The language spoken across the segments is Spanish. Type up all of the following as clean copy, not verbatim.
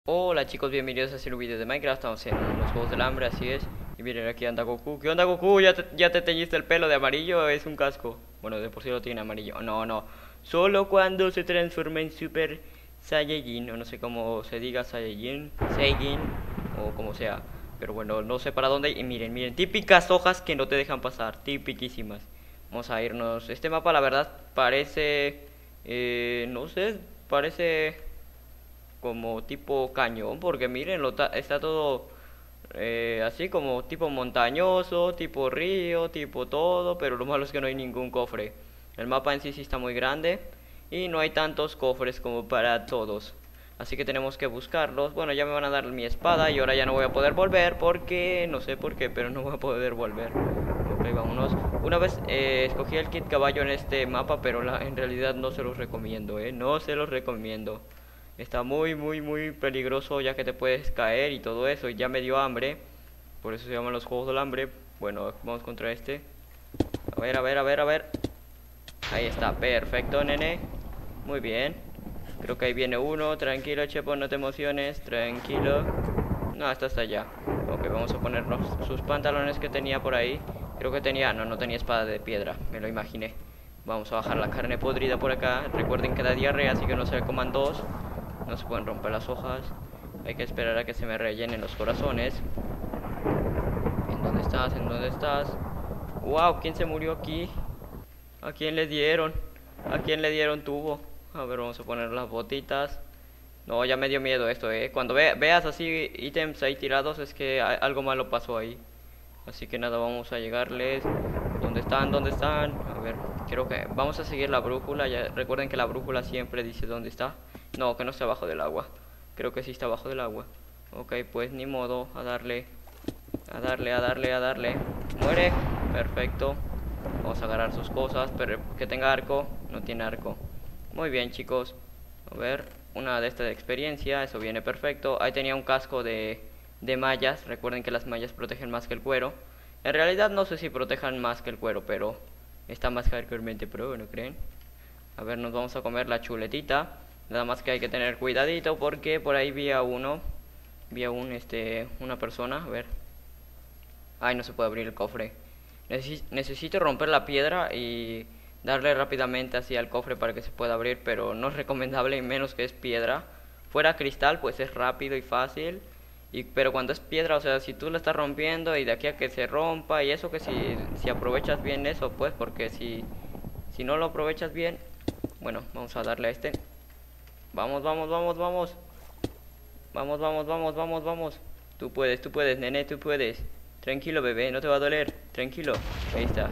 Hola chicos, bienvenidos a hacer un video de Minecraft. Estamos en los Juegos del Hambre, así es. Y miren, aquí anda Goku. ¿Qué onda, Goku? ¿Ya te teñiste el pelo de amarillo? ¿Es un casco? Bueno, de por sí lo tiene amarillo. No, no. Solo cuando se transforma en Super Saiyajin, o no sé cómo se diga, Saiyajin, o como sea. Pero bueno, no sé para dónde. Y miren, típicas hojas que no te dejan pasar, tipiquísimas. Vamos a irnos. Este mapa, la verdad, parece... no sé, parece como tipo cañón, porque miren, está todo así como tipo montañoso, tipo río, tipo todo, pero lo malo es que no hay ningún cofre. El mapa en sí sí está muy grande y no hay tantos cofres como para todos. Así que tenemos que buscarlos. Bueno, ya me van a dar mi espada y ahora ya no voy a poder volver porque... no sé por qué, pero no voy a poder volver. Ok, vámonos. Una vez escogí el kit caballo en este mapa, pero en realidad no se los recomiendo, no se los recomiendo. Está muy peligroso ya que te puedes caer y todo eso. Y ya me dio hambre. Por eso se llaman los juegos del hambre. Bueno, vamos contra este. A ver. Ahí está, perfecto, nene. Muy bien. Creo que ahí viene uno. Tranquilo, Chepo, no te emociones. Tranquilo. No, está allá. Ok, vamos a ponernos sus pantalones que tenía por ahí. Creo que tenía... no tenía espada de piedra. Me lo imaginé. Vamos a bajar la carne podrida por acá. Recuerden que da diarrea, así que no se coman dos. No se pueden romper las hojas. Hay que esperar a que se me rellenen los corazones. ¿En dónde estás? ¿En dónde estás? ¡Wow! ¿Quién se murió aquí? ¿A quién le dieron? ¿A quién le dieron tubo? A ver, vamos a poner las botitas. No, ya me dio miedo esto, Cuando veas así ítems ahí tirados es que algo malo pasó ahí. Así que nada, vamos a llegarles. ¿Dónde están? ¿Dónde están? A ver, creo que vamos a seguir la brújula. Ya recuerden que la brújula siempre dice dónde está. No, que no está abajo del agua. Creo que sí está abajo del agua. Ok, pues ni modo, a darle. A darle. Muere. Perfecto. Vamos a agarrar sus cosas, pero que tenga arco. No tiene arco. Muy bien, chicos. A ver, una de estas de experiencia. Eso viene perfecto. Ahí tenía un casco de mallas. Recuerden que las mallas protegen más que el cuero. En realidad no sé si protejan más que el cuero, pero está más hardcoremente pro, ¿no creen? A ver, nos vamos a comer la chuletita. Nada más que hay que tener cuidadito porque por ahí vi a uno. Vi a una persona. A ver. Ay, no se puede abrir el cofre. Necesito romper la piedra y darle rápidamente así al cofre para que se pueda abrir, pero no es recomendable y menos que es piedra. Fuera cristal, pues es rápido y fácil. Pero cuando es piedra, o sea, si tú la estás rompiendo y de aquí a que se rompa y eso, que si aprovechas bien eso, pues, porque si no lo aprovechas bien, bueno, vamos a darle a este. Vamos. Vamos. Tú puedes, nene, tú puedes. Tranquilo, bebé, no te va a doler. Tranquilo. Ahí está.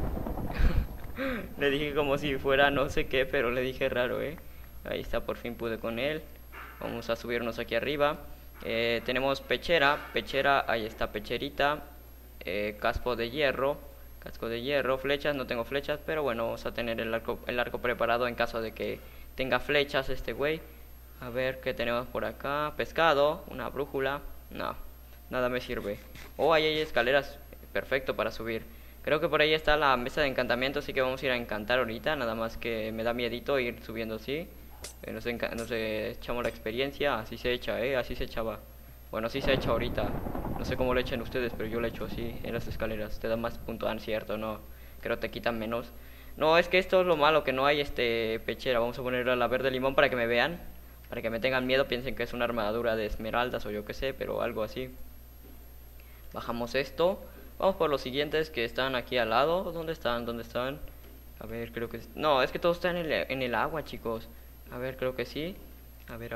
Le dije como si fuera no sé qué, pero le dije raro, Ahí está, por fin pude con él. Vamos a subirnos aquí arriba. Tenemos pechera, ahí está pecherita. Casco de hierro, flechas, no tengo flechas, pero bueno, vamos a tener el arco preparado en caso de que tenga flechas este güey. A ver qué tenemos por acá. Pescado, una brújula. No, nada me sirve. Oh, ahí hay escaleras, perfecto para subir. Creo que por ahí está la mesa de encantamiento, así que vamos a ir a encantar ahorita. Nada más que me da miedito ir subiendo así. Nos echamos la experiencia, así se echa, así se echaba. Bueno, así se echa ahorita. No sé cómo lo echen ustedes, pero yo lo echo así en las escaleras. Te da más puntuación, cierto, no. Creo que te quitan menos. No, es que esto es lo malo, que no hay pechera. Vamos a ponerle a la verde limón para que me vean. Para que me tengan miedo, piensen que es una armadura de esmeraldas o yo que sé, pero algo así. Bajamos esto. Vamos por los siguientes que están aquí al lado. ¿Dónde están? A ver, creo que... no, es que todos están en el agua, chicos. A ver, creo que sí. A ver.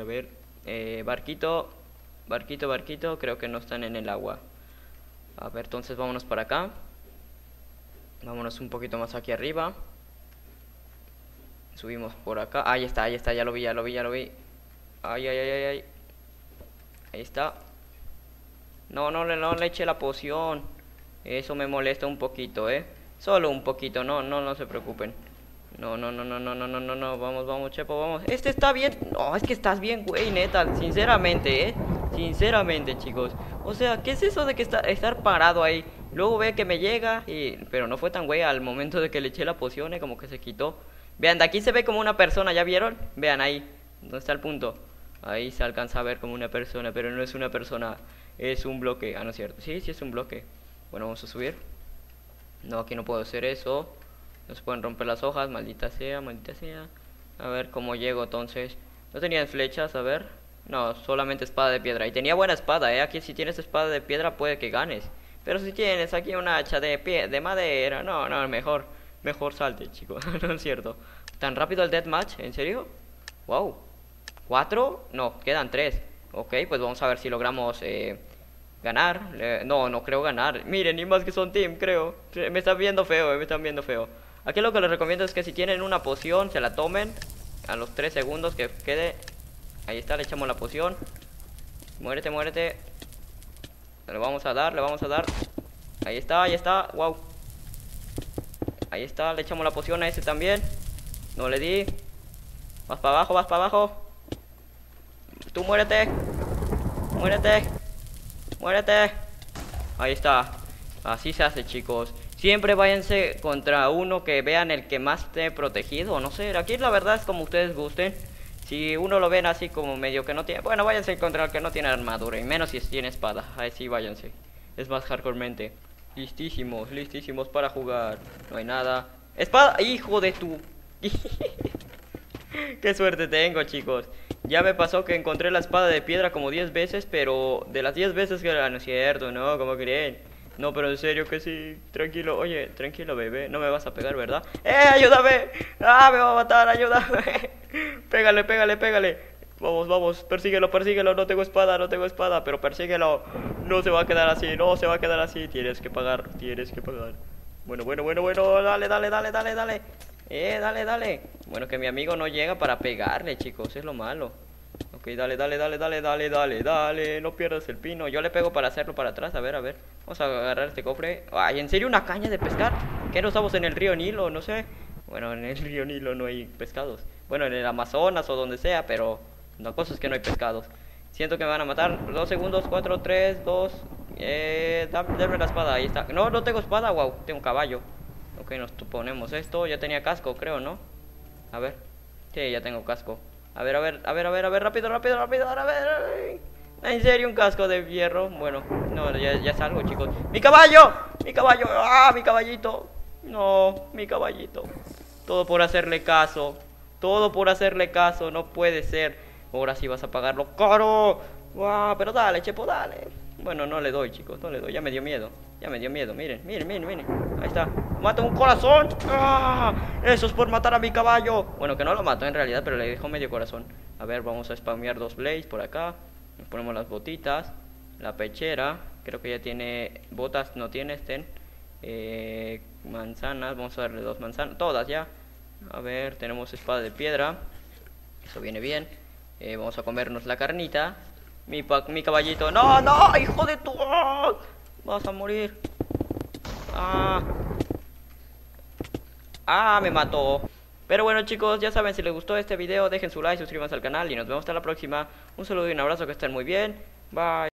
Barquito. Creo que no están en el agua. A ver, entonces vámonos para acá. Vámonos un poquito más aquí arriba. Subimos por acá. Ahí está, ya lo vi. Ay. Ahí está. No le eché la poción. Eso me molesta un poquito, Solo un poquito, no se preocupen. No. Vamos, Chepo, vamos. Este está bien. No, es que estás bien, güey, neta. Sinceramente, Sinceramente, chicos. O sea, ¿qué es eso de que estar parado ahí? Luego ve que me llega pero no fue tan güey al momento de que le eché la poción, como que se quitó. Vean, de aquí se ve como una persona, ¿ya vieron? Vean ahí, ¿dónde está el punto? Ahí se alcanza a ver como una persona, pero no es una persona, es un bloque. Ah, no es cierto. Sí, sí es un bloque. Bueno, vamos a subir. No, aquí no puedo hacer eso. No se pueden romper las hojas, maldita sea, maldita sea. A ver cómo llego entonces. No tenían flechas, a ver. No, solamente espada de piedra. Y tenía buena espada, Aquí si tienes espada de piedra puede que ganes. Pero si tienes aquí una hacha de madera, no, no, mejor salte, chicos. No es cierto. ¿Tan rápido el deathmatch? ¿En serio? Wow. ¿4? No, quedan 3. Ok, pues vamos a ver si logramos ganar. No, no creo ganar. Miren, ni más que son team, creo. Me están viendo feo, me están viendo feo. Aquí lo que les recomiendo es que si tienen una poción, se la tomen a los 3 segundos que quede. Ahí está, le echamos la poción. Muérete, muérete. Le vamos a dar, le vamos a dar. Ahí está, wow. Ahí está, le echamos la poción a ese también. No le di. Vas para abajo, vas para abajo. Tú muérete. Muérete. Muérete. Ahí está. Así se hace, chicos. Siempre váyanse contra uno que vean el que más esté protegido. No sé, aquí la verdad es como ustedes gusten. Si uno lo ven así como medio que no tiene... Bueno, váyanse contra el que no tiene armadura. Y menos si tiene espada. Ahí sí, váyanse. Es más hardcoremente. Listísimos, listísimos para jugar. No hay nada. ¡Espada! ¡Hijo de tu! Qué suerte tengo, chicos. Ya me pasó que encontré la espada de piedra como 10 veces. Pero de las 10 veces que era, no es cierto, ¿no? ¿Cómo creen? No, pero en serio que sí. Tranquilo, oye, tranquilo, bebé. No me vas a pegar, ¿verdad? ¡Ayúdame! ¡Ah, me va a matar! ¡Ayúdame! Pégale, pégale, pégale. Vamos, vamos, persíguelo, persíguelo. No tengo espada, pero persíguelo. No se va a quedar así, no se va a quedar así. Tienes que pagar, tienes que pagar. Bueno, bueno, bueno, bueno. Dale, dale, dale, dale, dale. Dale, dale. Bueno, que mi amigo no llega para pegarle, chicos. Es lo malo. Ok, dale, dale, dale, dale, dale, dale, dale. No pierdas el pino. Yo le pego para hacerlo para atrás. A ver, a ver. Vamos a agarrar este cofre. Ay, ¿en serio una caña de pescar? ¿Qué no estamos en el río Nilo? No sé. Bueno, en el río Nilo no hay pescados. Bueno, en el Amazonas o donde sea, pero la cosa es que no hay pescados. Siento que me van a matar. 2 segundos, 4, 3, 2. Dame la espada, ahí está. No, no tengo espada, wow, tengo un caballo. Ok, nos ponemos esto. Ya tenía casco, creo, ¿no? A ver. Sí, ya tengo casco. A ver, a ver, a ver, a ver, a ver, rápido, rápido, rápido, a ver. ¿En serio un casco de hierro? Bueno, no, ya salgo, chicos. ¡Mi caballo! ¡Mi caballo! ¡Ah, mi caballito! No, mi caballito. Todo por hacerle caso. Todo por hacerle caso, no puede ser. Ahora sí vas a pagarlo caro. ¡Wow! Pero dale, Chepo, dale. Bueno, no le doy, chicos, no le doy. Ya me dio miedo. Ya me dio miedo. Miren, miren, miren, miren. Ahí está. ¡Mata un corazón! ¡Ah! Eso es por matar a mi caballo. Bueno, que no lo mató en realidad, pero le dejó medio corazón. A ver, vamos a spamear 2 blaze por acá. Nos ponemos las botitas. La pechera. Creo que ya tiene botas, no tiene, manzanas. Vamos a darle 2 manzanas. Todas ya. A ver, tenemos espada de piedra. Eso viene bien. Vamos a comernos la carnita. Mi caballito. ¡No, no! ¡Hijo de tu! ¡Oh! Vas a morir. Me mató. Pero bueno, chicos, ya saben, si les gustó este video, dejen su like, suscríbanse al canal y nos vemos hasta la próxima. Un saludo y un abrazo, que estén muy bien. Bye.